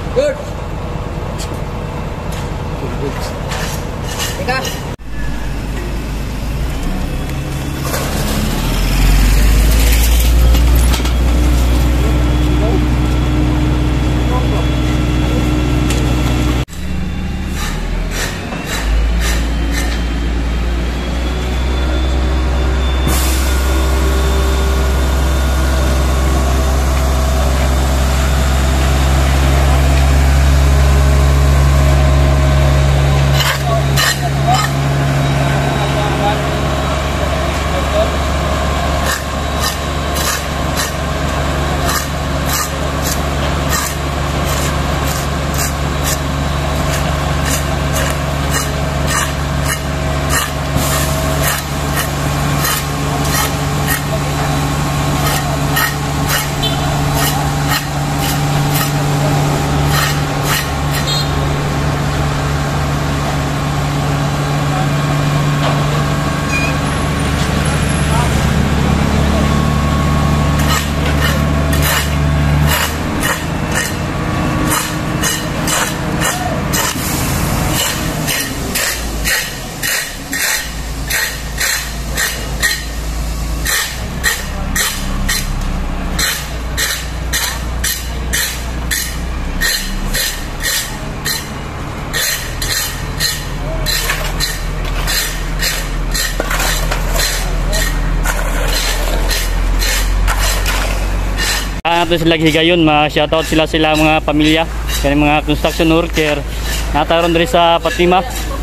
Good. Teka. Nato sila higayon, ma-shoutout sila mga pamilya, kani mga construction worker nataron diri sa Fatima,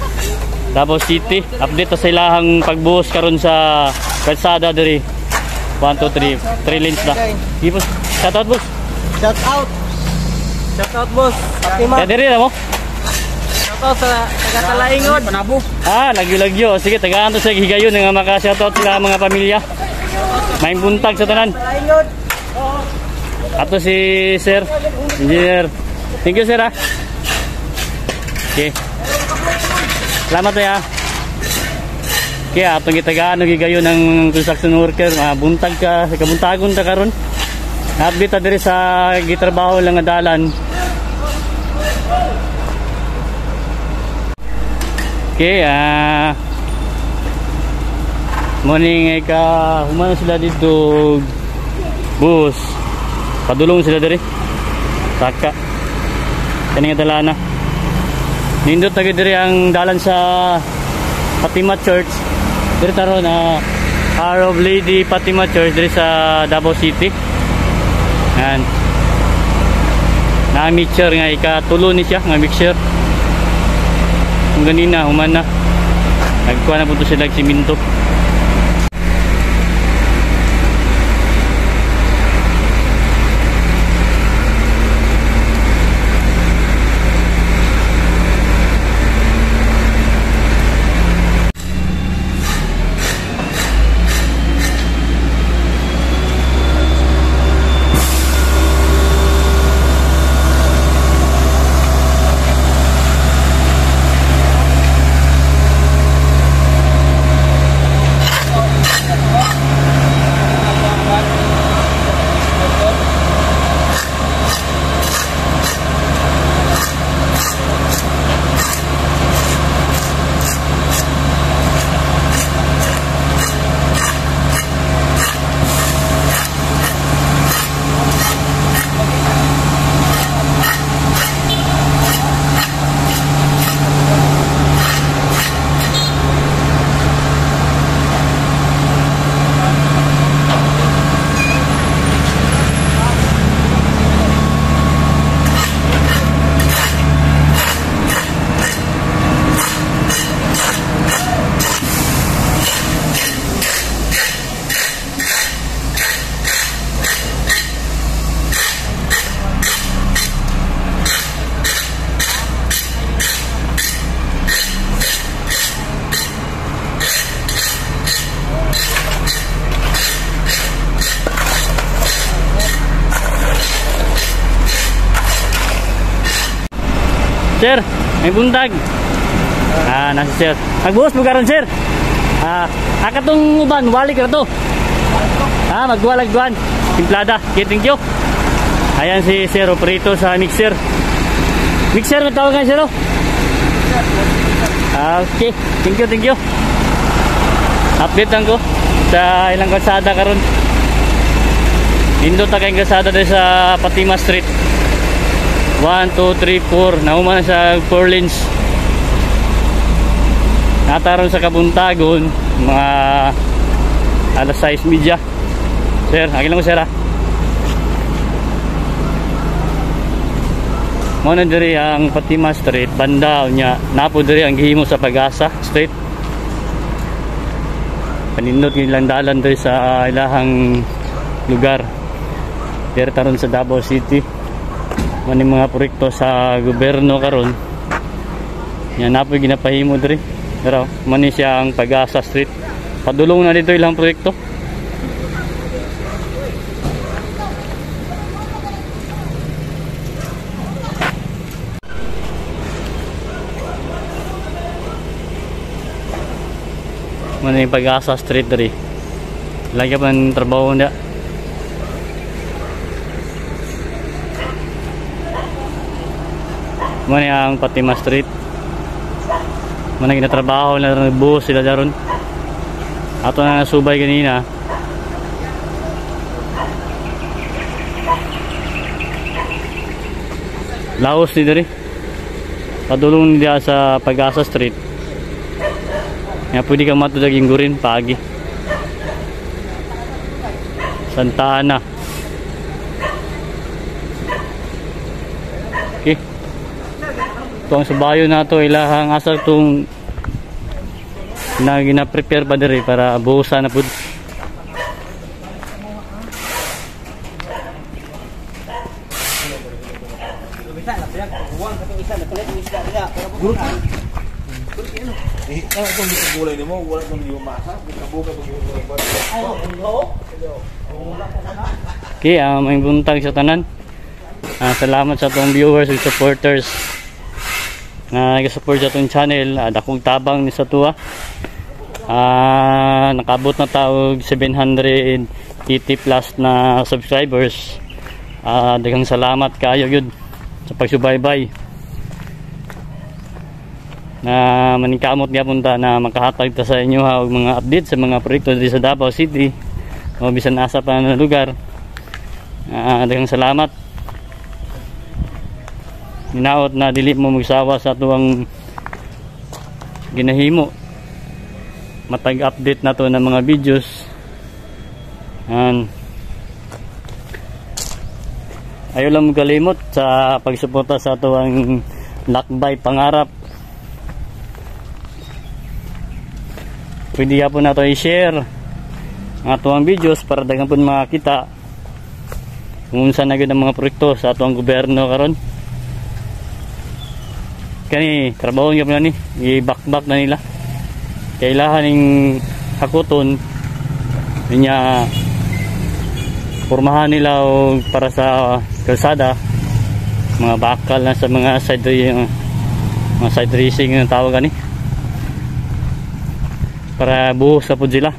Davao City. Update sa ilahang pagbuhos karon sa kalsada diri. 1 2 3 lanes na. Di boss, shoutout boss. Shoutout. Shoutout boss. Fatima. Diri na mo. Shoutout sa taga-Talaingod. Panabo. Lagyo-lagyo. Sige, tagaan to sa higayon nga maka-shoutout sila mga pamilya. May buntag sa tanan. Talaingod. Ato si Sir Engineer. Thank you sir ha. Okay. Salamat ya. Okay, atong gitagaan gigayon ng construction worker, buntag ka sa kabuntagon ta karon. Update ta diri sa gitrabaho lang nga dalan. Okay, morning ka humana sila dito. Bus. Padulong sila diri. Saka. Kani nga dalana. Nindot tagi diri ang dalan sa Fatima Church. Diri taro na Heart of Lady Fatima Church diri sa Davao City. Yan. Na mixture nga ikatulo ni siya nga mixture. Kung ganina human na. Nagkuha na punto sila siminto. Sir, may buntag. Nasa sir. Magbuhos mo karon sir. Akatong uban, wali ka to. Magwalag duan. Timplada. Okay, thank you. Ayan si Sir Operito sa mixer. Mixer na tawag nga siya, no? Okay, thank you. Update lang ko sa ilang kalsada karon. Indot na kayong kalsada dahil sa Fatima Street. 1, 2, 3, 4. Nauma na sa 4 lanes. Nataron sa Kabuntagon, mga alas 6:30. Sir, agil lang ko sir ha. Muna diri ang Fatima Street, banda niya. Napo diri ang gihimo sa Pag-asa Street. Panindot ilang dalan diri sa ilahang lugar. Diri taron sa Davao City. Mani mga proyekto sa gobyerno karon. Yan napo ginapahimo diri. Pero mani siya ang Pag-asa Street. Padulong na dito ilang proyekto. Mani yung Pag-asa Street diri. Lagi pa ng trabaho niya. Mani ang Fatima Street. Mani ginatrabaho na nagbuhos sila daron. Ato na nasubay kanina. Laos ni diri. Padulong niya sa Pag-asa Street. Nga pwede kang matudaging gurin pagi. Santa Ana. Okay. Ito ang subayo na ito. Ilahang asal itong na gina-prepare pa diri para buhusan na po. Kung di gulay nimo, wala nang di masa, kabuka pag Okay, may buntag sa tanan. Salamat sa atong viewers and supporters na nag-support sa atong channel. Dakong tabang ni sa tuwa. Nakabot na taog 780 plus na subscribers. Daghang salamat kayo yun sa pagsubaybay. Na maningkamot niya punta na makahatag ta sa inyo og mga update sa mga proyekto dito sa Davao City o bisan asa pa na lugar. Daghang salamat. Hinaot na dili mo magsawa sa tuwang ginahimo. Matag update na to ng mga videos. Ayaw lang kalimot sa pagsuporta sa tuwang Lakbay Pangarap. Pwede po na ito i-share ang atuang videos para dagang po makakita kung saan na ang mga proyekto sa atuang gobyerno karon. Kani trabaho nga po na ni i-back na nila. Kailangan ng hakuton niya pormahan nila o para sa kalsada, mga bakal na sa mga side racing ng tawag ni. Para buhos sa po sila.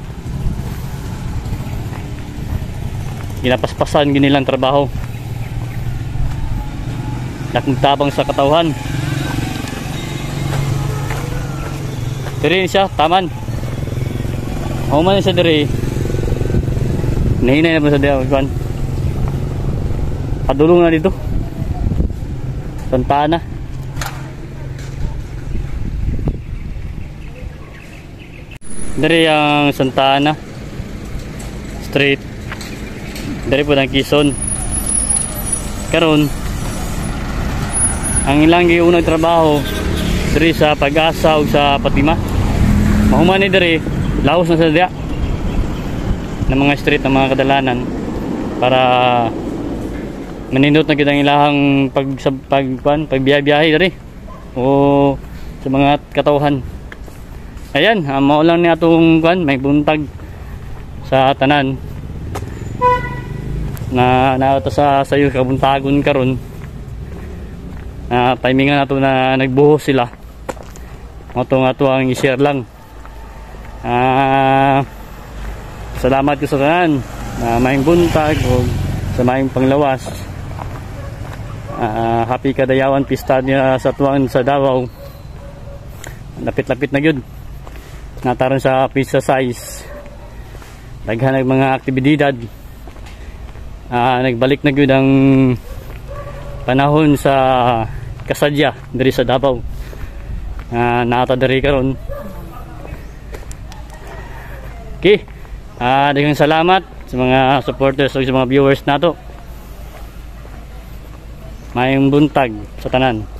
Ginapaspasan ginilang trabaho. Nakagtabang sa katawhan. Diri siya, taman. Human siya diri. Nahinay na po sa diyan. Padulong na dito. Santa Ana. Dari ang Santa Ana Street. Dari po ng Quezon. Karon ang ilang giunang trabaho diri sa Pag-asa ug sa Fatima. Mahuman ni diri laos na sa diya ng mga street ng mga kadalanan para manindot na kitang ilahang pagbiyahe diri o sa mga katawhan. Ayan, maulang ni atong may buntag sa tanan na naata sa sayo kabuntagon karon. Timingan nato na nagbuhos sila. Ato ang i-share lang. Salamat ko sa tanan na maayong buntag o sa maayong panglawas. Happy Kadayawan pista niya sa tuwan sa Davao. Lapit-lapit na gyud. Nataron sa pizza size. Daghan ng mga aktibidad. Nagbalik na gyud ang panahon sa kasadya diri sa Davao. Naata diri karon. Okay. Daghang salamat sa mga supporters o sa mga viewers nato. Mayong buntag sa tanan.